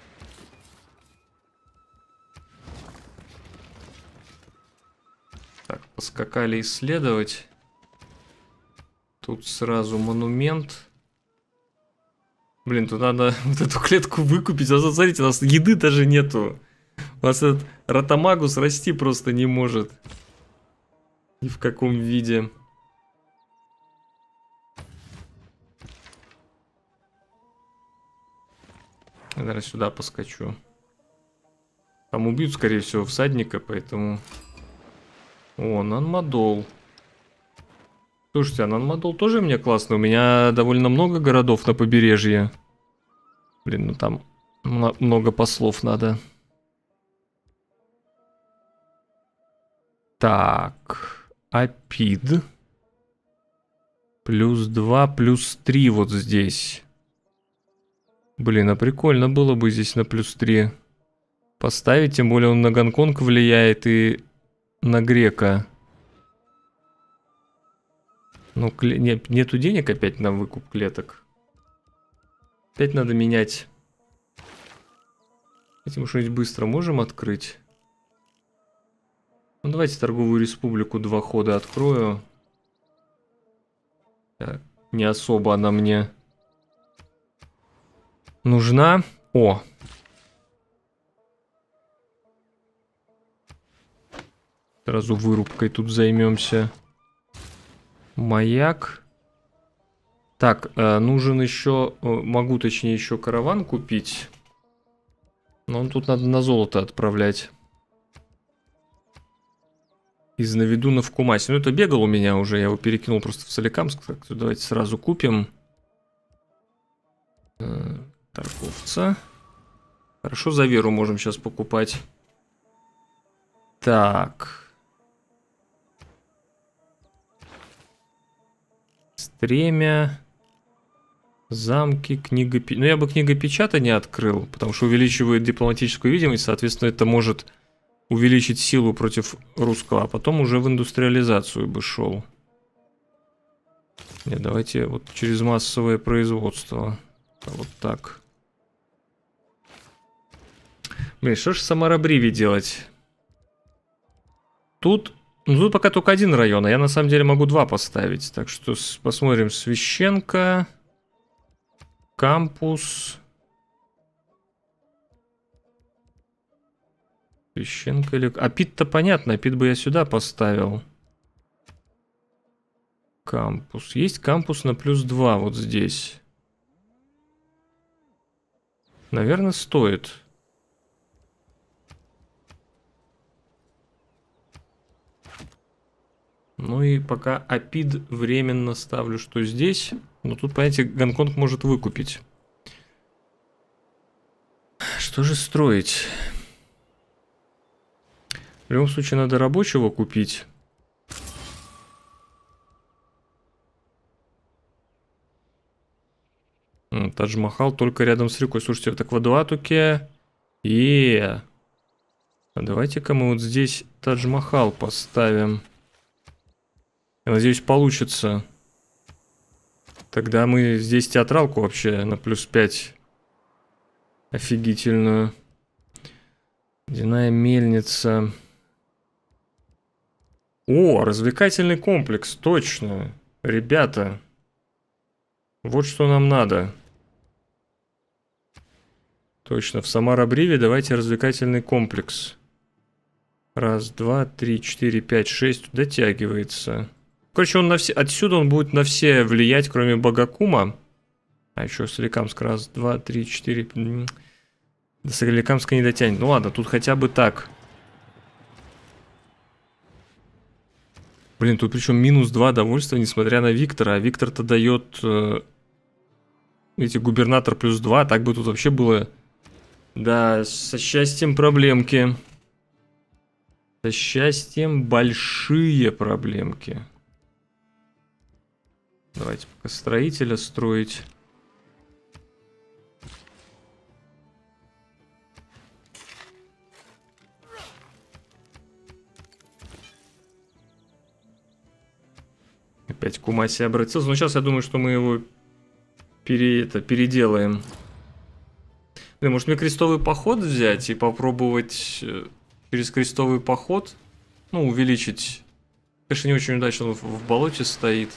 Так, поскакали исследовать. Тут сразу монумент. Блин, тут надо вот эту клетку выкупить. А смотрите, у нас еды даже нету. У нас этот ротамагус расти просто не может. Ни в каком виде. Я, наверное, сюда поскочу. Там убьют, скорее всего, всадника, поэтому... О, Нанмадол. Слушайте, а Нанмадол тоже мне классно. У меня довольно много городов на побережье. Блин, ну там много послов надо. Так. Апид. Плюс два, плюс три вот здесь. Блин, а прикольно было бы здесь на плюс три поставить. Тем более он на Гонконг влияет и на Грека. Ну, кле... Нет, нету денег опять на выкуп клеток. Опять надо менять. Этим что-нибудь быстро можем открыть? Ну, давайте торговую республику два хода открою. Так, не особо она мне нужна. О! Сразу вырубкой тут займемся. Маяк. Так, э, нужен еще... Э, могу, точнее, еще караван купить. Но он тут надо на золото отправлять. Из Навидуна в Кумаси. Ну, это бегал у меня уже. Я его перекинул просто в Соликамск. Так, давайте сразу купим. Э, торговца. Хорошо, за веру можем сейчас покупать. Так. Стремя. Замки, книга... Ну, я бы книгопечата не открыл, потому что увеличивает дипломатическую видимость, соответственно, это может увеличить силу против русского, а потом уже в индустриализацию бы шел. Нет, давайте вот через массовое производство. Вот так. Блин, что ж Самара-Бриви делать? Тут... Ну, тут пока только один район, а я на самом деле могу два поставить. Так что с... посмотрим. Священка... Кампус. Священка или... А Пит-то понятно, а Пит бы я сюда поставил. Кампус. Есть кампус на плюс два вот здесь. Наверное, стоит. Ну и пока Апид временно ставлю, что здесь. Но тут, понимаете, Гонконг может выкупить. Что же строить? В любом случае, надо рабочего купить. Тадж-Махал только рядом с рекой. Слушайте, так в Адуатуке... И а давайте-ка мы вот здесь Тадж-Махал поставим. Я надеюсь, получится. Тогда мы здесь театралку вообще на плюс пять. Офигительную. Водяная мельница. О, развлекательный комплекс, точно. Ребята. Вот что нам надо. Точно, в Самара-Бриве давайте развлекательный комплекс. Раз, два, три, четыре, пять, шесть. Дотягивается. Короче, он на все, отсюда он будет на все влиять, кроме Багакума. А еще Соликамск. Раз, два, три, четыре. До Соликамска не дотянет. Ну ладно, тут хотя бы так. Блин, тут причем минус два довольства, несмотря на Виктора. А Виктор-то дает... Э, видите, губернатор плюс два. Так бы тут вообще было... Да, со счастьем проблемки. Со счастьем большие проблемки. Давайте пока строителя строить. Опять Кумаси обратился. Но сейчас я думаю, что мы его пере, это, переделаем. Блин, может мне крестовый поход взять и попробовать через крестовый поход, ну, увеличить. Конечно, не очень удачно, он в, в болоте стоит.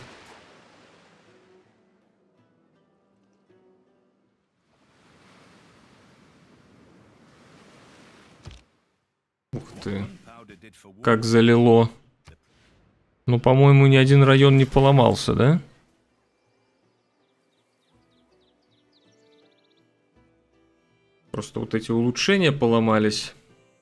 Ух ты. Как залило. Ну, по-моему, ни один район не поломался, да? Просто вот эти улучшения поломались.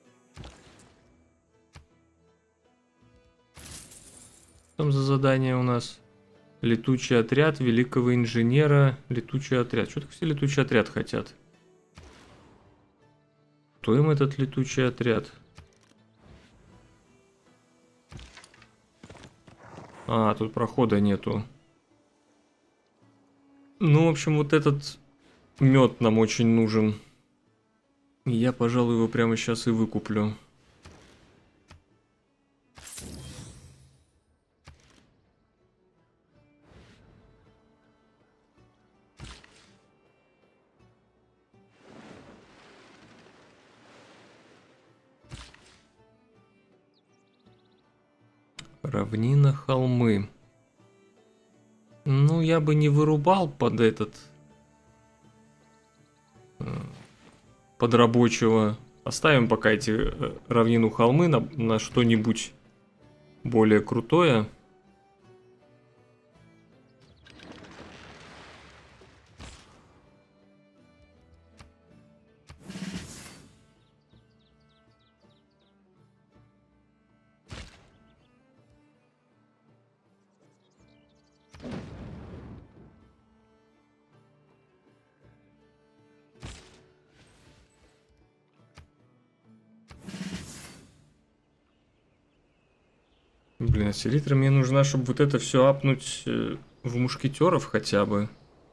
Что там за задание у нас? Летучий отряд великого инженера. Летучий отряд. Что-то все летучий отряд хотят. Кто им этот летучий отряд? А, тут прохода нету. Ну, в общем, вот этот мед нам очень нужен. Я, пожалуй, его прямо сейчас и выкуплю. Равнина, холмы. Ну, я бы не вырубал под этот... Под рабочего. Оставим пока эти равнину, холмы на, на что-нибудь более крутое. Блин, селитра мне нужна, чтобы вот это все апнуть в мушкетеров хотя бы.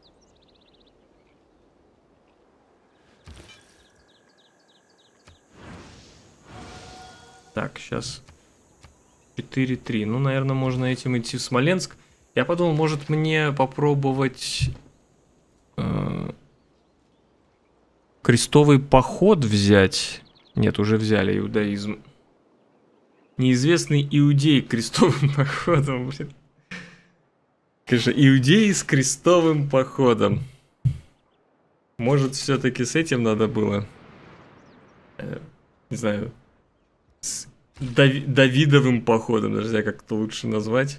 Так, сейчас четыре три. Ну, наверное, можно этим идти в Смоленск. Я подумал, может мне попробовать э, крестовый поход взять. Нет, уже взяли иудаизм. Неизвестный иудей крестовым походом, блин. Конечно, иудеи с крестовым походом. Может, все-таки с этим надо было? Э, не знаю. С Дави Давидовым походом, даже как это лучше назвать.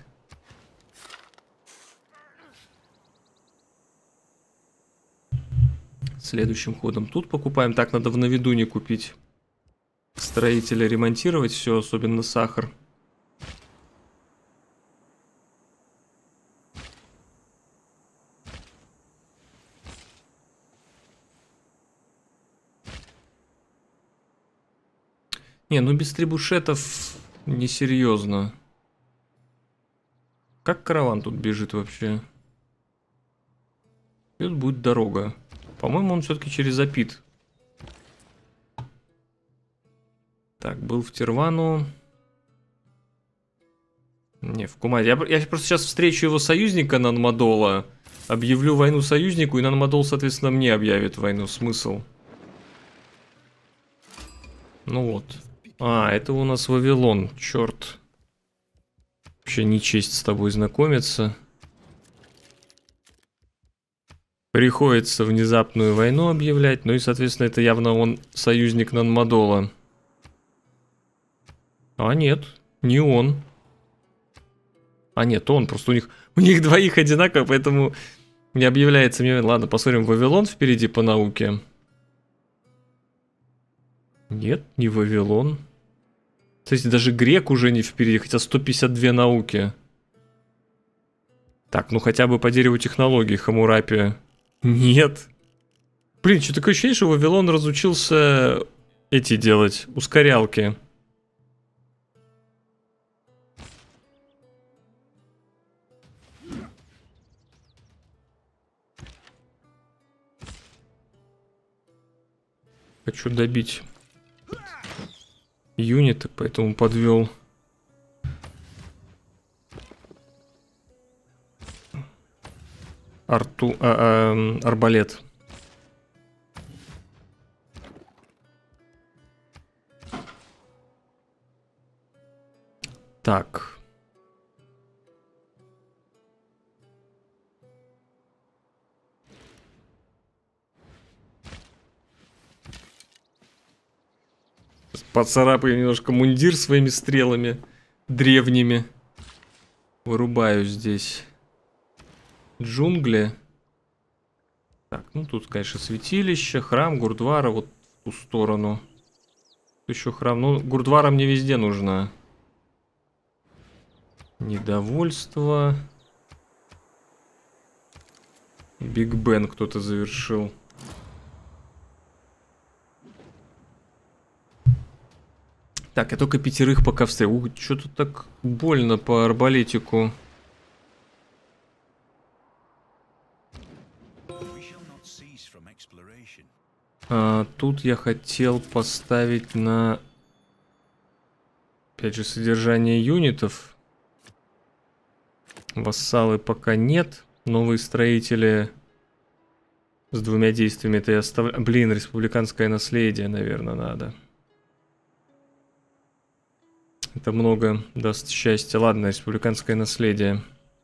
Следующим ходом тут покупаем. Так, надо в Новидуне купить. Строителя ремонтировать все, особенно сахар. Не, ну без трибушетов несерьезно. Как караван тут бежит вообще? Тут будет дорога. По-моему, он все-таки через Апит. Так, был в Тирвану. Не, в Кумасе. Я, я просто сейчас встречу его союзника Нанмадола, объявлю войну союзнику, и Нанмадол, соответственно, мне объявит войну. Смысл? Ну вот. А, это у нас Вавилон. Черт. Вообще не честь с тобой знакомиться. Приходится внезапную войну объявлять. Ну и, соответственно, это явно он союзник Нанмадола. А нет, не он. А нет, он, просто у них у них двоих одинаково, поэтому не объявляется мне. Ладно, посмотрим, Вавилон впереди по науке. Нет, не Вавилон. Кстати, даже грек уже не впереди, хотя сто пятьдесят две науки. Так, ну хотя бы по дереву технологий Хаммурапи. Нет. Блин, что такое ощущение, что Вавилон разучился эти делать, ускорялки. Хочу добить юниты, поэтому подвел. арту, а, а, арбалет. Так. Поцарапаю немножко мундир своими стрелами древними. Вырубаю здесь джунгли. Так, ну тут, конечно, святилище, храм, Гурдвара вот в ту сторону. Еще храм. Ну, Гурдвара мне везде нужна. Недовольство. Биг Бен кто-то завершил. Так, я только пятерых пока встрял. Что-то так больно по арбалетику. А, тут я хотел поставить на... Опять же, содержание юнитов. Вассалы пока нет. Новые строители с двумя действиями это я оставляю. Блин, республиканское наследие, наверное, надо. Это много даст счастья. Ладно, республиканское наследие.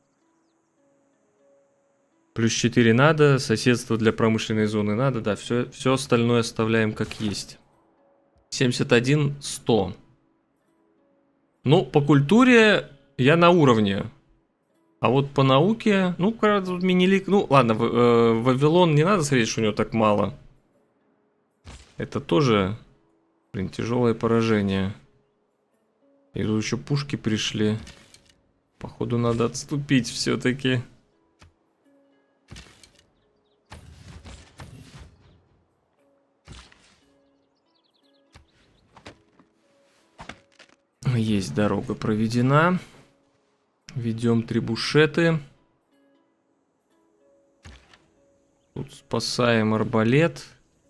Плюс четыре надо, соседство для промышленной зоны надо, да, все, все остальное оставляем как есть. семьдесят один сто. Ну, по культуре я на уровне. А вот по науке, ну, правда, мини-лик, ну, ладно, в, э, Вавилон не надо смотреть, что у него так мало. Это тоже, блин, тяжелое поражение. И тут еще пушки пришли. Походу, надо отступить все-таки. Есть дорога проведена. Ведем трибушеты. Тут спасаем арбалет.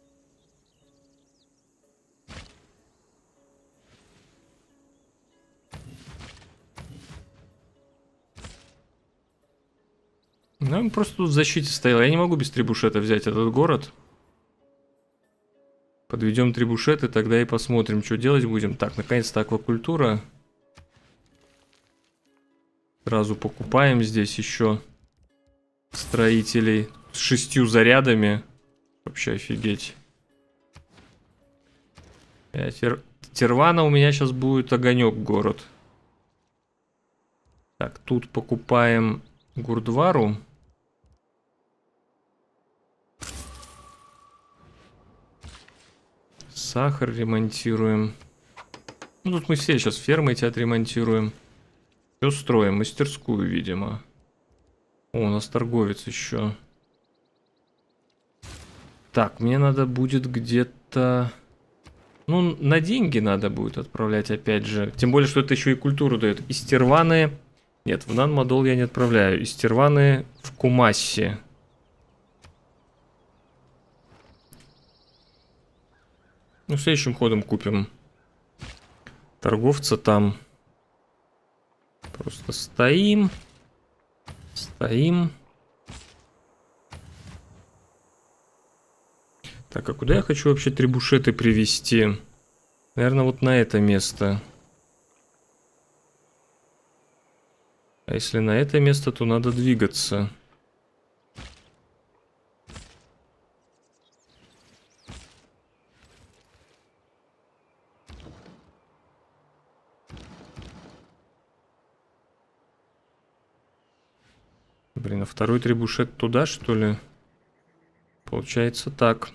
Ну, он просто тут в защите стоял. Я не могу без трибушета взять этот город. Подведем трибушеты, тогда и посмотрим, что делать будем. Так, наконец-то аквакультура. Сразу покупаем здесь еще строителей с шестью зарядами. Вообще офигеть. Тер... Тервана у меня сейчас будет огонек город. Так, тут покупаем Гурдвару. Сахар ремонтируем. Ну, тут мы все сейчас фермы эти отремонтируем. Все строим, мастерскую, видимо. О, у нас торговец еще. Так, мне надо будет где-то... Ну, на деньги надо будет отправлять опять же. Тем более, что это еще и культуру дает. Истерваны... Нет, в Нан-Мадол я не отправляю. Истерваны в Кумасси. Ну, следующим ходом купим торговца там. Просто стоим. Стоим. Так, а куда я хочу вообще трибушеты привести? Наверное, вот на это место. А если на это место, то надо двигаться. Блин, а второй трибушет туда, что ли? Получается так.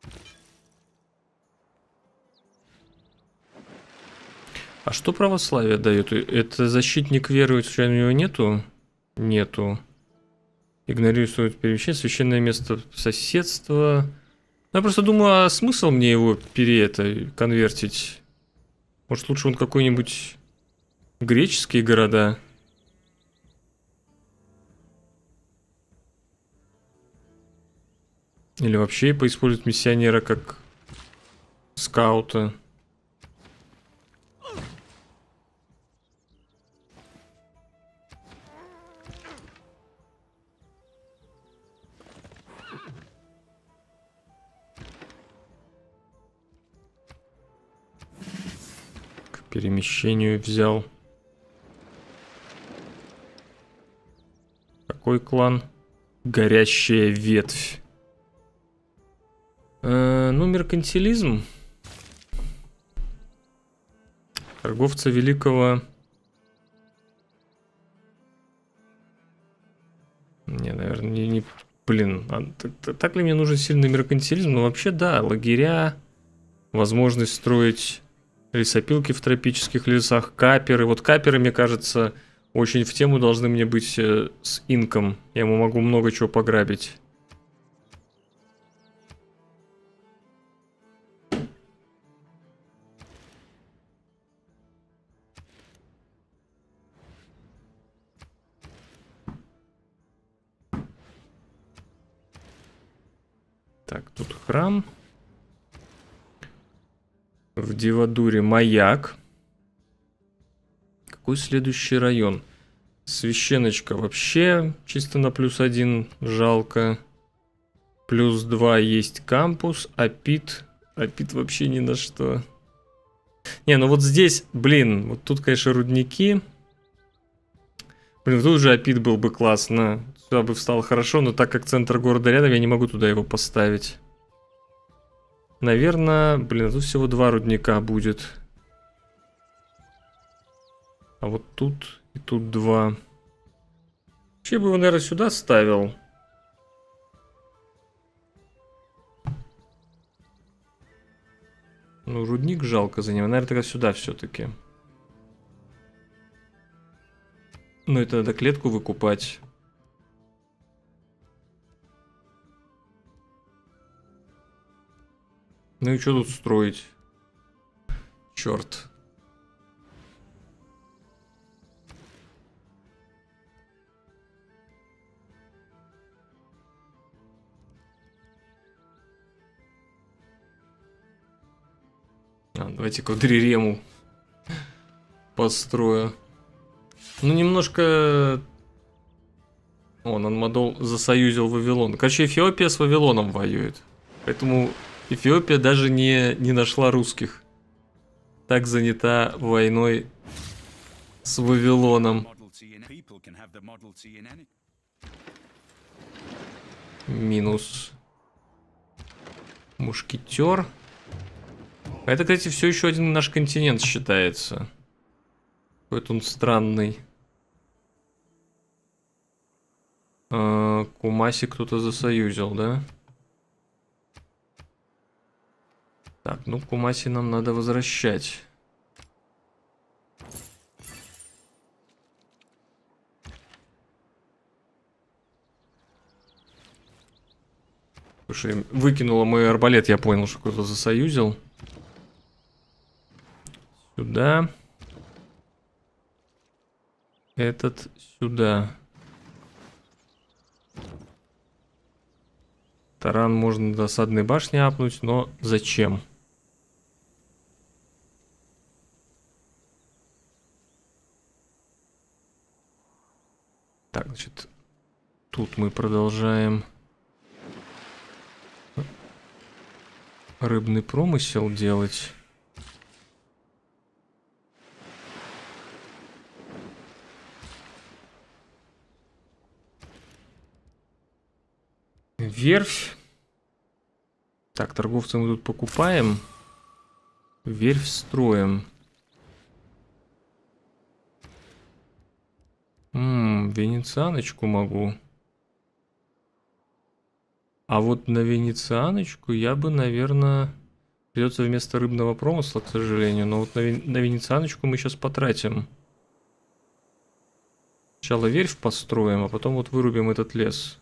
А что православие дает? Это защитник веры, случайно у него нету? Нету. Игнорирует перемещение, священное место соседства. Я просто думаю, а смысл мне его пере это конвертить? Может, лучше он какой-нибудь греческие города? Или вообще поиспользовать миссионера как скаута? перемещению взял. Какой клан? Горящая ветвь. Э, ну, меркантилизм. Торговца великого... Не, наверное, не... не... Блин, а, так, так ли мне нужен сильный меркантилизм? Ну, вообще, да, лагеря, возможность строить лесопилки в тропических лесах, каперы. Вот каперы, мне кажется, очень в тему должны мне быть э, с инком. Я ему могу много чего пограбить. Так, тут храм. В Дивадуре маяк. Какой следующий район? Священочка вообще чисто на плюс один. Жалко. Плюс два есть кампус. Апит. Апит вообще ни на что. Не, ну вот здесь, блин, вот тут, конечно, рудники. Блин, тут уже Апит был бы классно. Сюда бы встал хорошо, но так как центр города рядом, я не могу туда его поставить. Наверное, блин, тут всего два рудника будет. А вот тут и тут два. Вообще бы его, наверное, сюда ставил. Ну, рудник жалко за него. Наверное, тогда сюда все-таки. Ну, это надо клетку выкупать. Ну и что тут строить? Черт. А, давайте-ка Дрирему построю. Ну, немножко... О, Нанмадол засоюзил Вавилон. Короче, Эфиопия с Вавилоном воюет. Поэтому Эфиопия даже не, не нашла русских. Так занята войной с Вавилоном. Минус. Мушкетер. Это, кстати, все еще один наш континент считается. Какой-то он странный. А, Кумаси кто-то засоюзил, да? Так, ну Кумаси нам надо возвращать. Слушай, выкинула мой арбалет, я понял, что кто-то засоюзил. Сюда. Этот сюда. Таран можно до осадной башни апнуть, но зачем? Так, значит, тут мы продолжаем рыбный промысел делать. Верфь. Так, торговца мы тут покупаем. Верфь строим. Ммм, венецианочку могу. А вот на венецианочку я бы, наверное... Придется вместо рыбного промысла, к сожалению. Но вот на, вен... на венецианочку мы сейчас потратим. Сначала верфь построим, а потом вот вырубим этот лес.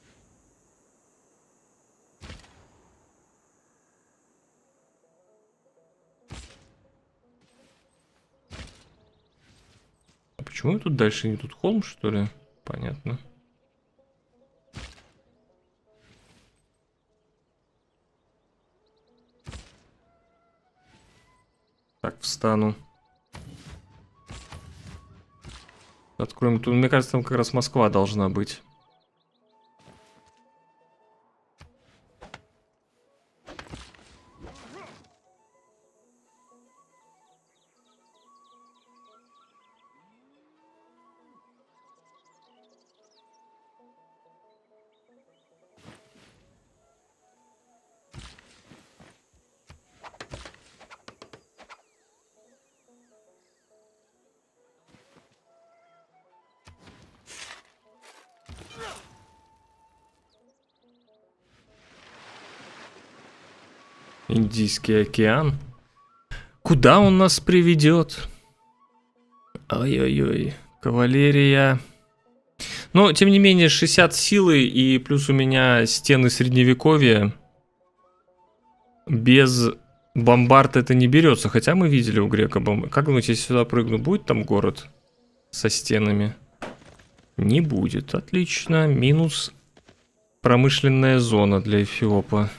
А почему тут дальше не тут холм, что ли? Понятно. Так, встану. Откроем. Тут, мне кажется, там как раз Москва должна быть. Индийский океан. Куда он нас приведет? Ой-ой-ой. Кавалерия. Но, тем не менее, шестьдесят силы и плюс у меня стены средневековья. Без бомбард это не берется. Хотя мы видели у грека бомбард. Как думаете, если сюда прыгну, будет там город со стенами? Не будет. Отлично. Минус промышленная зона для Эфиопа.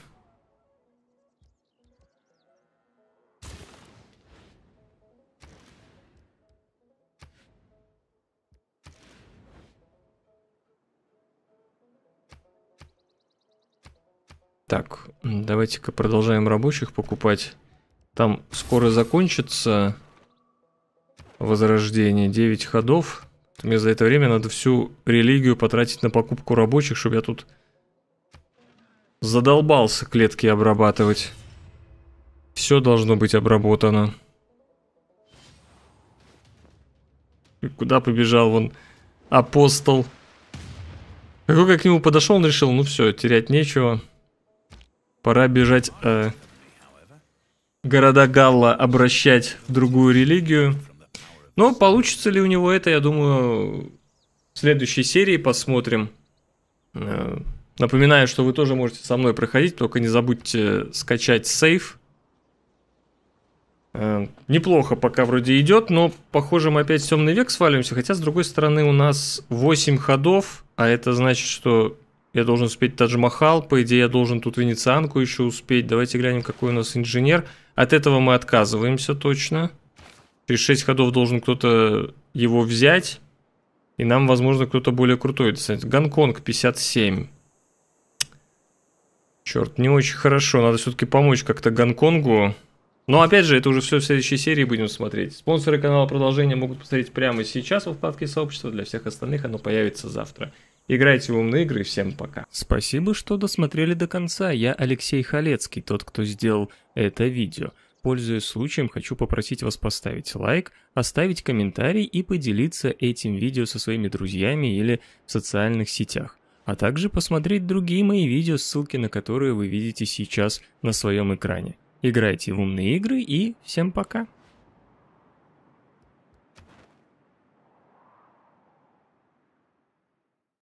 Так, давайте-ка продолжаем рабочих покупать. Там скоро закончится возрождение. девять ходов. Мне за это время надо всю религию потратить на покупку рабочих, чтобы я тут задолбался клетки обрабатывать. Все должно быть обработано. И куда побежал вон апостол? Как я к нему подошел, он решил, ну все, терять нечего. Пора бежать э, города Галла обращать в другую религию. Но получится ли у него это, я думаю, в следующей серии посмотрим. Э, напоминаю, что вы тоже можете со мной проходить, только не забудьте скачать сейв. Э, неплохо пока вроде идет, но похоже мы опять в темный век свалимся. Хотя, с другой стороны, у нас восемь ходов, а это значит, что... Я должен успеть Тадж-Махал, по идее я должен тут венецианку еще успеть. Давайте глянем, какой у нас инженер. От этого мы отказываемся точно. Через шесть ходов должен кто-то его взять. И нам, возможно, кто-то более крутой достанет. Гонконг пятьдесят семь. Черт, не очень хорошо. Надо все-таки помочь как-то Гонконгу. Но опять же, это уже все в следующей серии будем смотреть. Спонсоры канала продолжения могут посмотреть прямо сейчас во вкладке сообщества. Для всех остальных оно появится завтра. Играйте в умные игры, всем пока. Спасибо, что досмотрели до конца. Я Алексей Халецкий, тот, кто сделал это видео. Пользуясь случаем, хочу попросить вас поставить лайк, оставить комментарий и поделиться этим видео со своими друзьями или в социальных сетях. А также посмотреть другие мои видео, ссылки на которые вы видите сейчас на своем экране. Играйте в умные игры и всем пока.